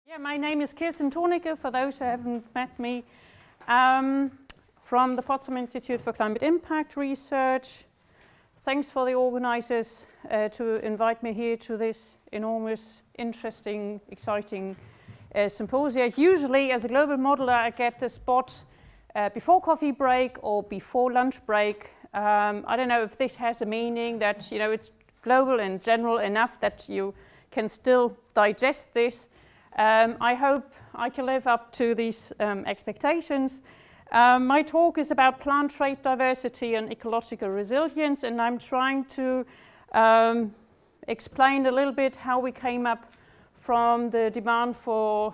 Yeah, my name is Kirsten Thornicke, for those who haven't met me, from the Potsdam Institute for Climate Impact Research. Thanks for the organizers to invite me here to this enormous, interesting, exciting symposia. Usually, as a global modeler, I get the spot before coffee break or before lunch break. I don't know if this has a meaning that, you know, it's global and general enough that you can still digest this. I hope I can live up to these expectations. My talk is about plant trait diversity and ecological resilience, and I'm trying to explain a little bit how we came up from the demand for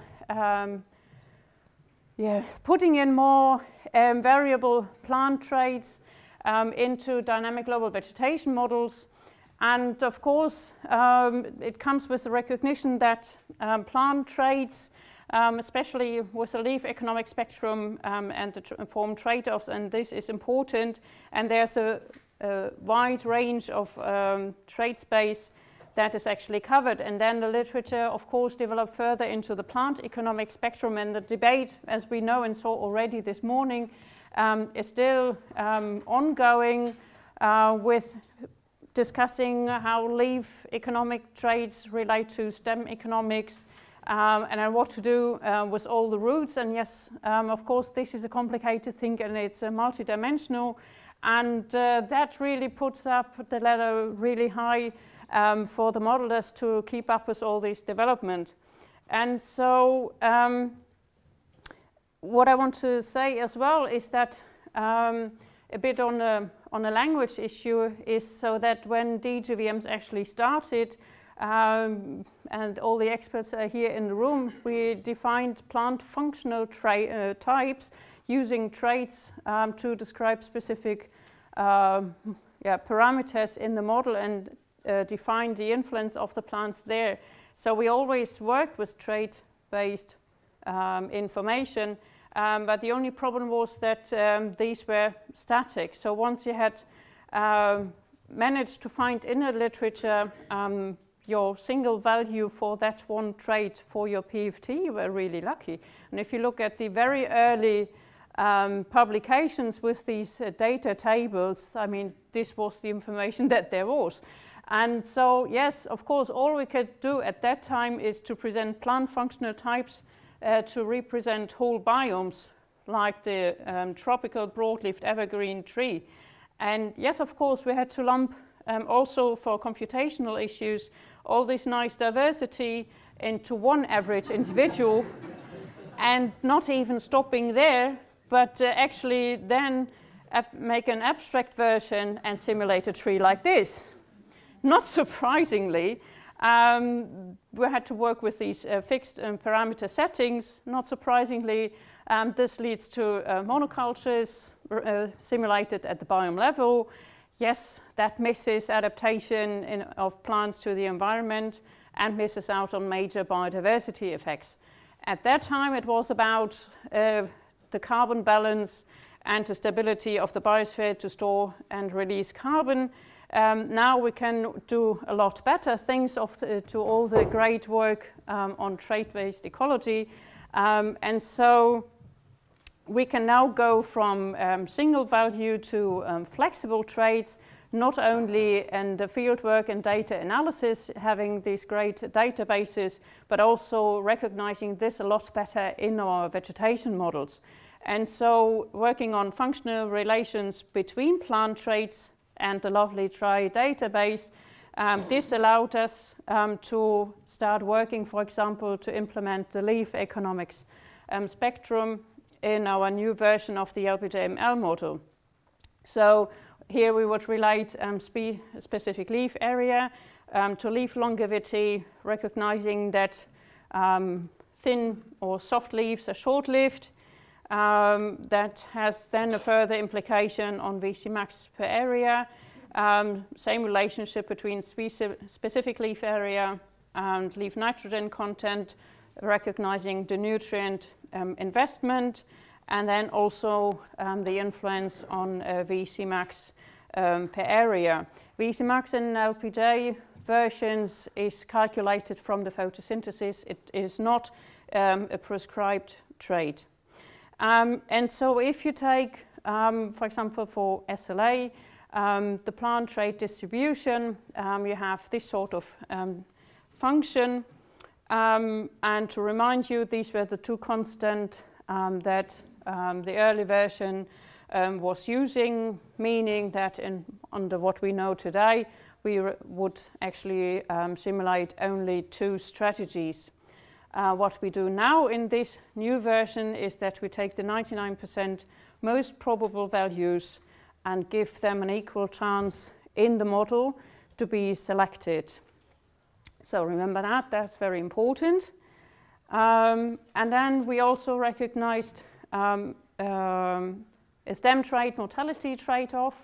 putting in more variable plant traits into dynamic global vegetation models. And of course, it comes with the recognition that plant traits, especially with the leaf economic spectrum and the form trade-offs, and this is important. And there's a wide range of trait space that is actually covered. And then the literature, of course, developed further into the plant economic spectrum. And the debate, as we know and saw already this morning, is still ongoing with discussing how leaf economic traits relate to stem economics and what to do with all the roots. And yes, of course, this is a complicated thing and it's multidimensional. And that really puts up the ladder really high for the modelers to keep up with all this development. And so what I want to say as well is that a bit on a language issue is so that when DGVMs actually started, and all the experts are here in the room, we defined plant functional types using traits to describe specific parameters in the model and define the influence of the plants there. So we always worked with trait-based information. But the only problem was that these were static. So once you had managed to find in the literature your single value for that one trait for your PFT, you were really lucky. And if you look at the very early publications with these data tables, I mean, this was the information that there was. And so, yes, of course, all we could do at that time is to present plant functional types to represent whole biomes, like the tropical broadleaf evergreen tree. And yes, of course, we had to lump also for computational issues all this nice diversity into one average individual, and not even stopping there, but actually then make an abstract version and simulate a tree like this. Not surprisingly, we had to work with these fixed parameter settings. Not surprisingly, this leads to monocultures simulated at the biome level. Yes, that misses adaptation of plants to the environment and misses out on major biodiversity effects. At that time, it was about the carbon balance and the stability of the biosphere to store and release carbon. Now we can do a lot better thanks to all the great work on trait-based ecology. And so we can now go from single value to flexible traits, not only in the fieldwork and data analysis, having these great databases, but also recognizing this a lot better in our vegetation models. And so working on functional relations between plant traits and the lovely TRI database, this allowed us to start working, for example, to implement the leaf economics spectrum in our new version of the LBJML model. So here we would relate specific leaf area to leaf longevity, recognizing that thin or soft leaves are short-lived. That has then a further implication on VC max per area. Same relationship between specific leaf area and leaf nitrogen content, recognizing the nutrient investment, and then also the influence on VC max per area. VC max in LPJ versions is calculated from the photosynthesis. It is not a prescribed trait. And so if you take, for example, for SLA, the plant trait distribution, you have this sort of function. And to remind you, these were the two constants that the early version was using, meaning that under what we know today, we would actually simulate only two strategies. What we do now in this new version is that we take the 99% most probable values and give them an equal chance in the model to be selected. So remember that, that's very important. And then we also recognized a stem trait mortality trade-off.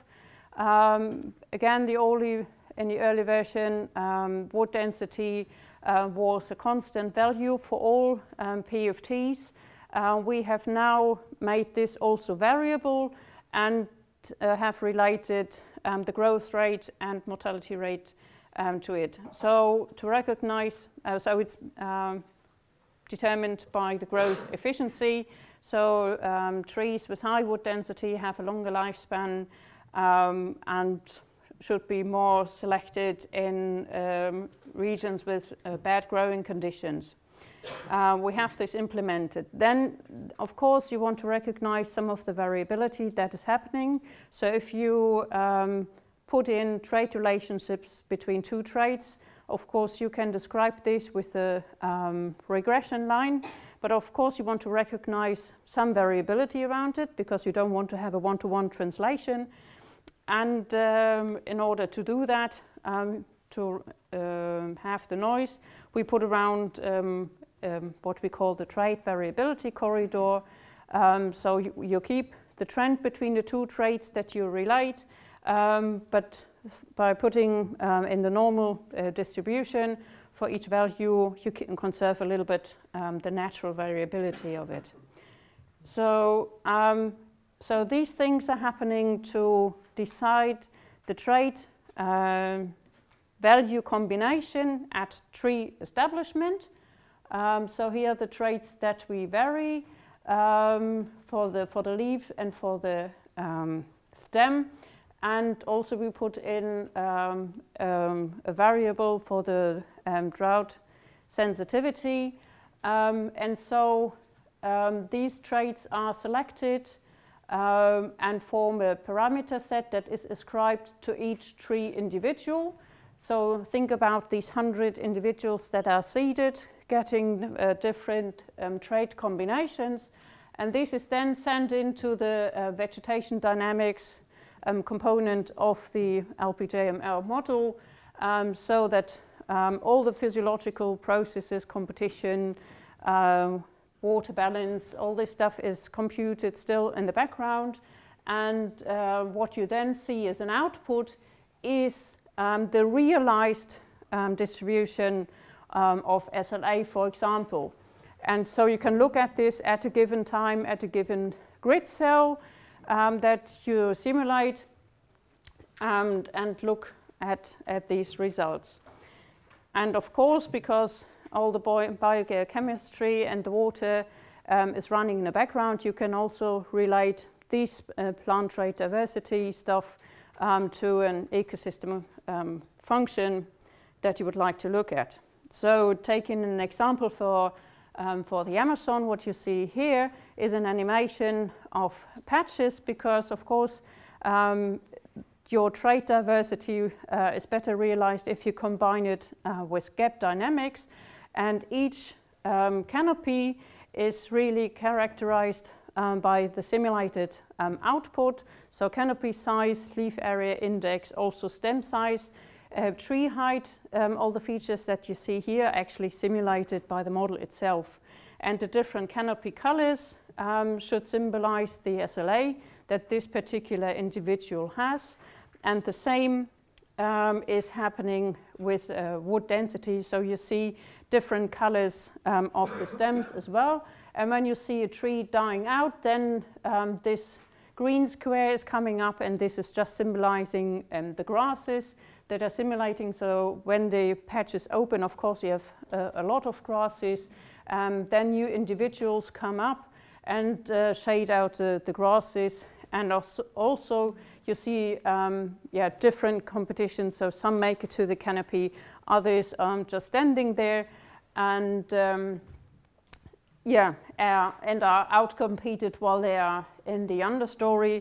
Again, in the early version, wood density was a constant value for all P of T's. We have now made this also variable and have related the growth rate and mortality rate to it. So to recognize, so it's determined by the growth efficiency. So trees with high wood density have a longer lifespan and should be more selected in regions with bad growing conditions. We have this implemented. Then, of course, you want to recognize some of the variability that is happening. So if you put in trait relationships between two traits, of course, you can describe this with a regression line. But of course, you want to recognize some variability around it because you don't want to have a one-to-one translation. And in order to do that, to have the noise, we put around what we call the trait variability corridor. So you keep the trend between the two traits that you relate, but by putting in the normal distribution for each value, you can conserve a little bit the natural variability of it. So, so these things are happening to decide the trait value combination at tree establishment. So here are the traits that we vary for the leaf and for the stem. And also we put in a variable for the drought sensitivity. And so these traits are selected and form a parameter set that is ascribed to each tree individual. So think about these 100 individuals that are seeded, getting different trait combinations. And this is then sent into the vegetation dynamics component of the LPJML model, so that all the physiological processes, competition, water balance, all this stuff is computed still in the background. And what you then see as an output is the realized distribution of SLA, for example. And so you can look at this at a given time, at a given grid cell that you simulate and look at these results. And of course, because all the biogeochemistry and the water is running in the background, you can also relate these plant trait diversity stuff to an ecosystem function that you would like to look at. So taking an example for the Amazon, what you see here is an animation of patches because, of course, your trait diversity is better realized if you combine it with gap dynamics. And each canopy is really characterized by the simulated output. So canopy size, leaf area index, also stem size, tree height, all the features that you see here actually simulated by the model itself. And the different canopy colors should symbolize the SLA that this particular individual has. And the same is happening with wood density. So you see different colors of the stems as well. And when you see a tree dying out, then this green square is coming up, and this is just symbolizing the grasses that are simulating. So when the patch is open, of course, you have a lot of grasses. then new individuals come up and shade out the grasses. And also you see different competitions. So some make it to the canopy, others just standing there, and and are outcompeted while they are in the understory.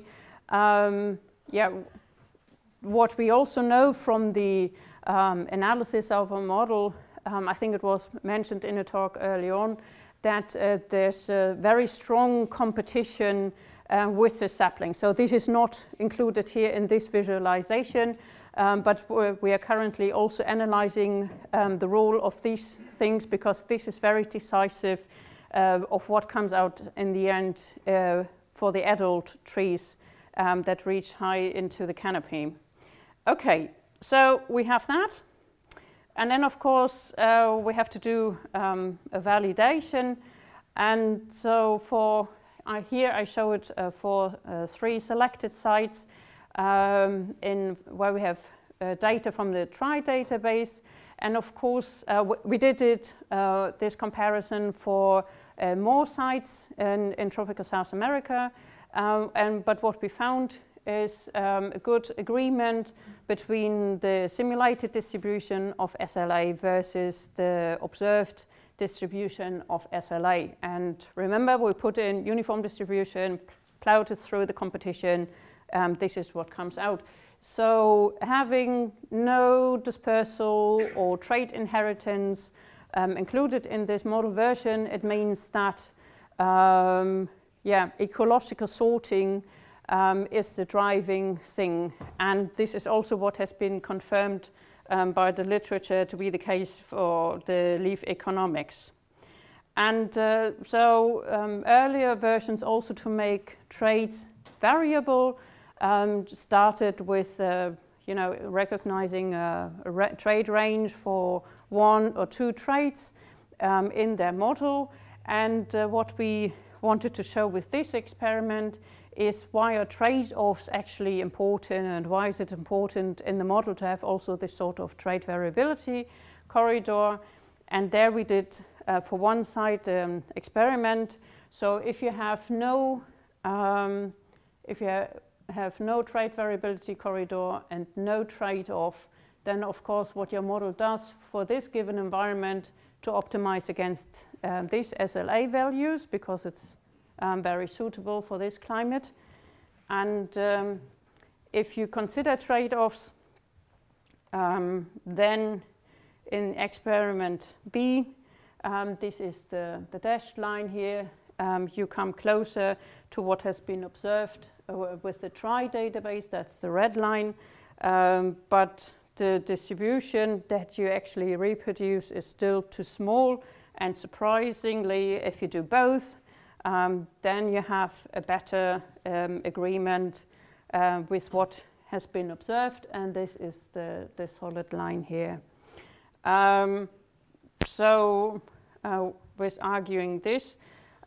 What we also know from the analysis of a model, I think it was mentioned in a talk early on, that there's a very strong competition with the sapling. So this is not included here in this visualization, but we are currently also analyzing the role of these things, because this is very decisive of what comes out in the end for the adult trees that reach high into the canopy. Okay, so we have that. And then, of course, we have to do a validation. And so for here I show it for 3 selected sites in where we have data from the TRI database. And of course, we did this comparison for more sites in tropical South America. But what we found is a good agreement between the simulated distribution of SLA versus the observed distribution of SLA. And remember, we put in uniform distribution, plowed it through the competition. This is what comes out. So having no dispersal or trait inheritance included in this model version, it means that ecological sorting is the driving thing. And this is also what has been confirmed by the literature to be the case for the leaf economics. And earlier versions also to make traits variable started with recognizing a trait range for 1 or 2 traits in their model. And what we wanted to show with this experiment is why are trade-offs actually important, and why is it important in the model to have also this sort of trait variability corridor. And there we did for one site experiment. So if you have no trait variability corridor and no trade-off, then of course what your model does for this given environment to optimize against these SLA values, because it's very suitable for this climate. And if you consider trade-offs, then in experiment B, this is the dashed line here, you come closer to what has been observed with the TRI database, that's the red line, but the distribution that you actually reproduce is still too small, and surprisingly, if you do both, then you have a better agreement with what has been observed, and this is the solid line here. With arguing this,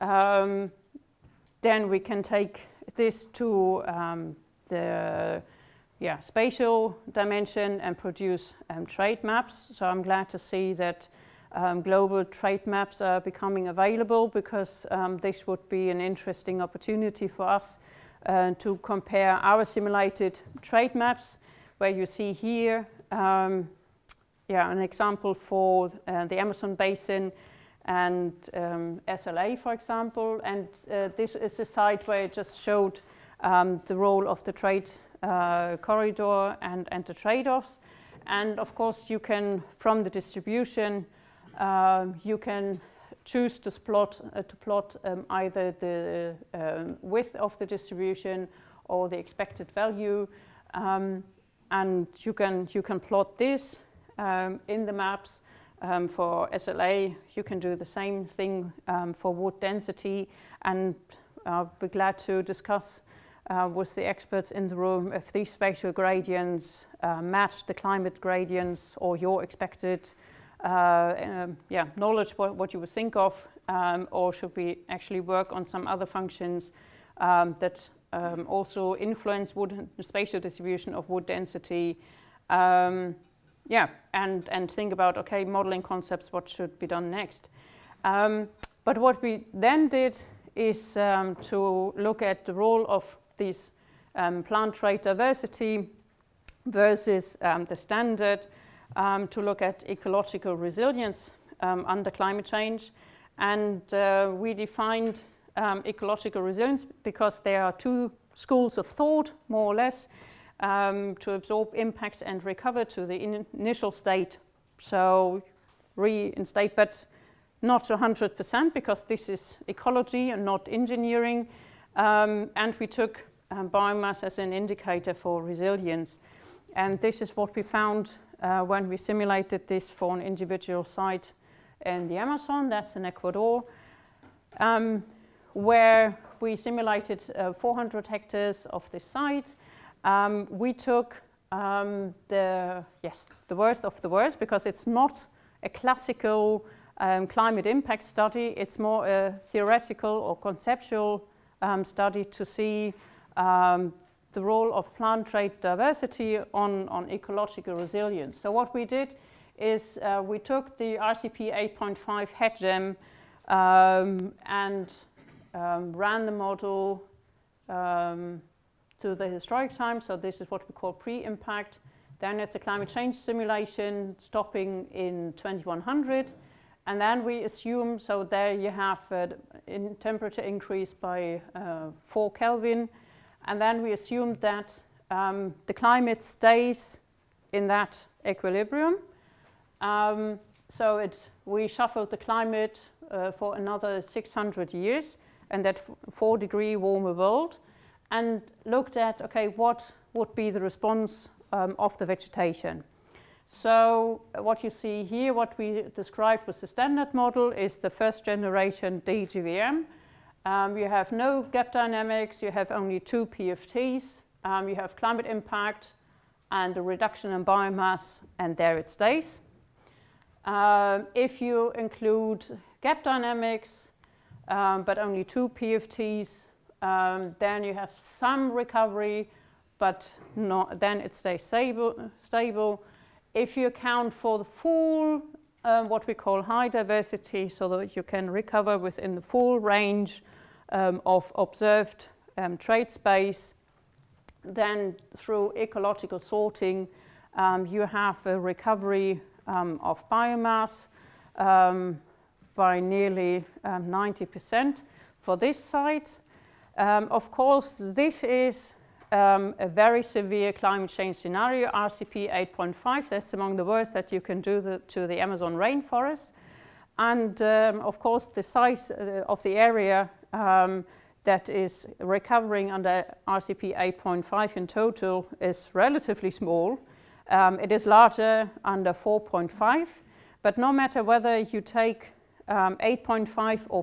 then we can take this to the spatial dimension and produce trait maps. So I'm glad to see that global trait maps are becoming available, because this would be an interesting opportunity for us to compare our simulated trait maps, where you see here an example for the Amazon basin and SLA, for example. And this is the site where I just showed the role of the trait corridor and the trade-offs. And of course, you can, from the distribution, you can choose to plot either the width of the distribution or the expected value, and you can plot this in the maps. For SLA, you can do the same thing for wood density, and I'll be glad to discuss with the experts in the room if these spatial gradients match the climate gradients or your expected knowledge, what you would think of, or should we actually work on some other functions that also influence the spatial distribution of wood density, and think about, okay, modeling concepts, what should be done next. But what we then did is to look at the role of these plant trait diversity versus the standard, to look at ecological resilience under climate change. And we defined ecological resilience because there are two schools of thought, more or less, to absorb impacts and recover to the initial state. So reinstate, but not 100% because this is ecology and not engineering. And we took biomass as an indicator for resilience. And this is what we found when we simulated this for an individual site in the Amazon, that's in Ecuador, where we simulated 400 hectares of this site. We took the worst of the worst because it's not a classical climate impact study. It's more a theoretical or conceptual study to see the role of plant trait diversity on ecological resilience. So what we did is we took the RCP 8.5 HETGEM and ran the model to the historic time. So this is what we call pre-impact. Then it's a climate change simulation stopping in 2100. And then we assume, so there you have in temperature increase by 4 Kelvin. And then we assume that the climate stays in that equilibrium. So we shuffled the climate for another 600 years and that 4-degree warmer world, and looked at, okay, what would be the response of the vegetation. So what you see here, what we described with the standard model, is the first generation DGVM. You have no gap dynamics, you have only 2 PFTs, you have climate impact and a reduction in biomass, and there it stays. If you include gap dynamics, but only 2 PFTs, then you have some recovery, but then it stays stable. If you account for the full, what we call high diversity, so that you can recover within the full range of observed trait space, then through ecological sorting, you have a recovery of biomass by nearly 90% for this site. Of course, this is a very severe climate change scenario, RCP 8.5. That's among the worst that you can do to the Amazon rainforest. And of course, the size of the area that is recovering under RCP 8.5 in total is relatively small. It is larger under 4.5, but no matter whether you take 8.5 or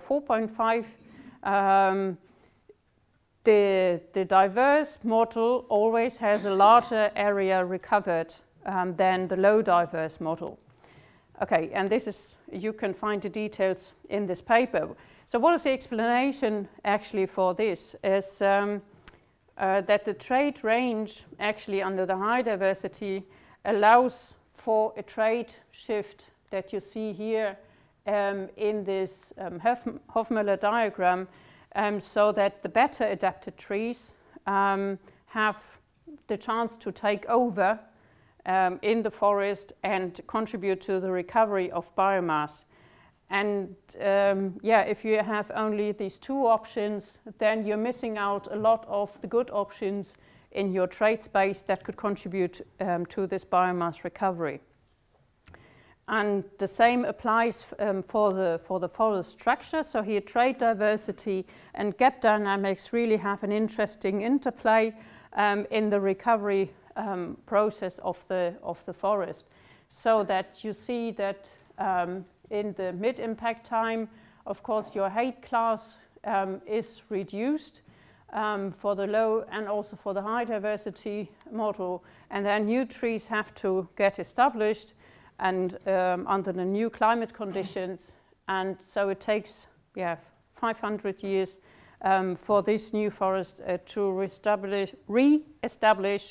4.5, the diverse model always has a larger area recovered than the low diverse model. Okay, and this is, you can find the details in this paper. So what is the explanation actually for this? Is that the trait range actually under the high diversity allows for a trait shift that you see here in this Hofmüller diagram, so that the better adapted trees have the chance to take over in the forest and contribute to the recovery of biomass. And if you have only these 2 options, then you're missing out a lot of the good options in your trait space that could contribute to this biomass recovery. And the same applies for the forest structure. So here, trait diversity and gap dynamics really have an interesting interplay in the recovery process of the forest. So that you see that in the mid-impact time, of course, your height class is reduced for the low and also for the high diversity model, and then new trees have to get established and under the new climate conditions, and so it takes 500 years for this new forest to re-establish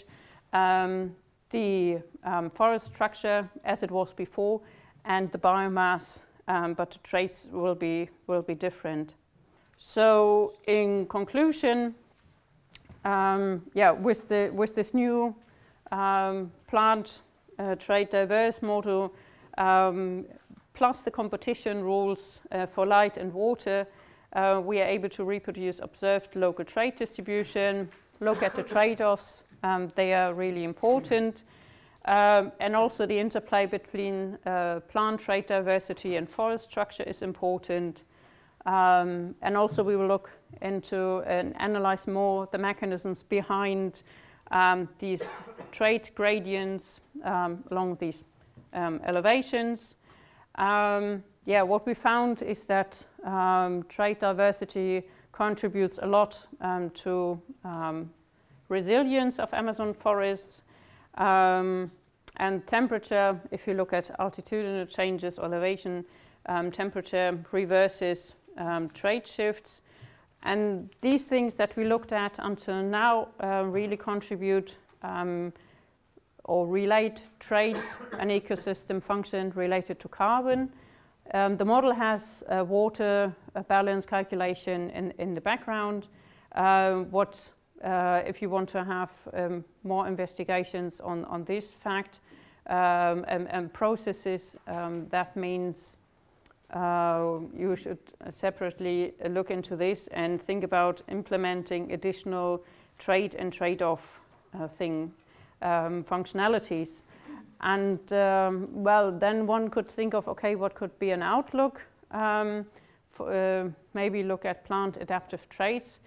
the forest structure as it was before, and the biomass but the traits will be different. So in conclusion, with this new plant trait diverse model, plus the competition rules for light and water, we are able to reproduce observed local trait distribution, look at the trade-offs, they are really important, and also the interplay between plant trait diversity and forest structure is important. And also we will look into and analyze more the mechanisms behind these trait gradients along these elevations. What we found is that trait diversity contributes a lot to resilience of Amazon forests, and temperature, if you look at altitudinal changes or elevation, temperature reverses trait shifts. And these things that we looked at until now really contribute or relate traits and ecosystem function related to carbon. The model has a water balance calculation in the background. If you want to have more investigations on this fact and processes, that means you should separately look into this and think about implementing additional trait and trade-off functionalities. And then one could think of, okay, what could be an outlook? Maybe look at plant adaptive traits.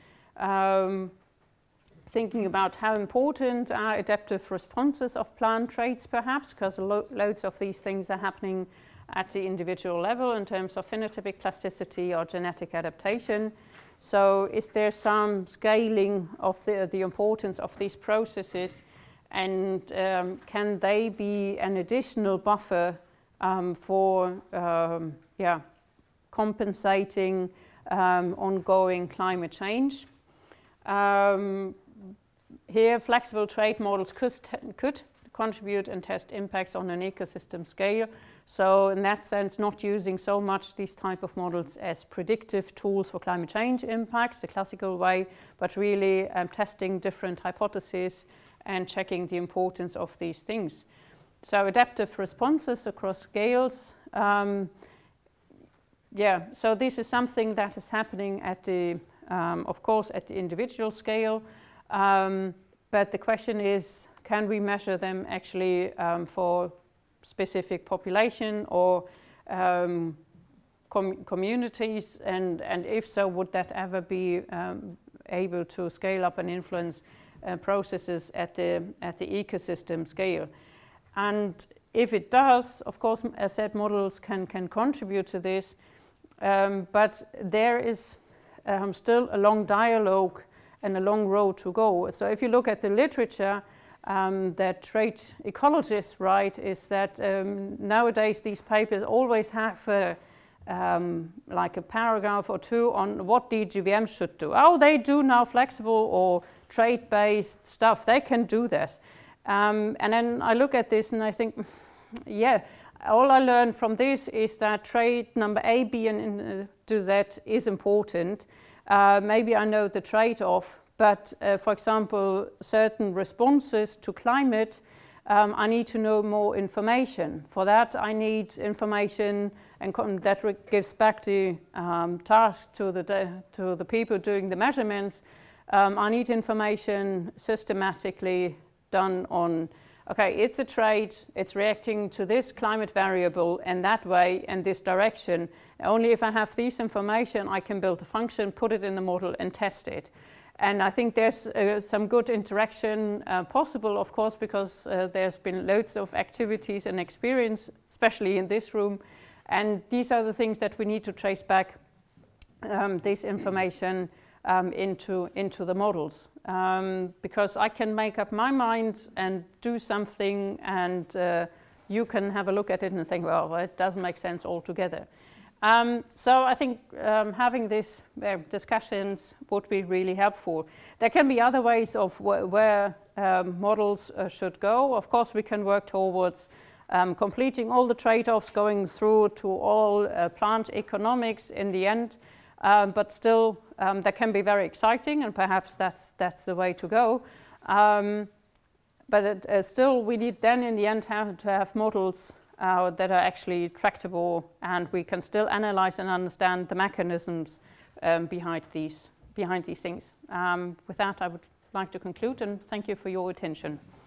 Thinking about how important are adaptive responses of plant traits, perhaps, because loads of these things are happening at the individual level in terms of phenotypic plasticity or genetic adaptation. So is there some scaling of the importance of these processes, and can they be an additional buffer for compensating ongoing climate change? Here, flexible trait models could contribute and test impacts on an ecosystem scale. So in that sense, not using so much these type of models as predictive tools for climate change impacts, the classical way, but really testing different hypotheses and checking the importance of these things. So adaptive responses across scales. So this is something that is happening at the, of course, at the individual scale. But the question is, can we measure them actually for specific population or communities, and if so, would that ever be able to scale up and influence processes at the ecosystem scale? And if it does, of course, as said, models can contribute to this, but there is still a long dialogue and a long road to go. So if you look at the literature, that trait ecologists write is that nowadays these papers always have like a paragraph or two on what DGVM should do. Oh, they do now flexible or trait-based stuff. They can do this. And then I look at this and I think, yeah, all I learned from this is that trait number A, B, and Z is important. Maybe I know the trade-off, but for example, certain responses to climate, I need to know more information. For that, I need information, and that gives back the task to the people doing the measurements. I need information systematically done on, okay, it's a trait, it's reacting to this climate variable in that way, in this direction. Only if I have this information, I can build a function, put it in the model, and test it. And I think there's some good interaction possible, of course, because there's been loads of activities and experience, especially in this room. And these are the things that we need to trace back this information into the models. Because I can make up my mind and do something, and you can have a look at it and think, well, it doesn't make sense altogether. So I think having these discussions would be really helpful. There can be other ways of where models should go. Of course, we can work towards completing all the trade-offs, going through to all plant economics in the end. But still, that can be very exciting, and perhaps that's the way to go. But still, we need then in the end to have models that are actually tractable, and we can still analyze and understand the mechanisms behind these things. With that, I would like to conclude, and thank you for your attention.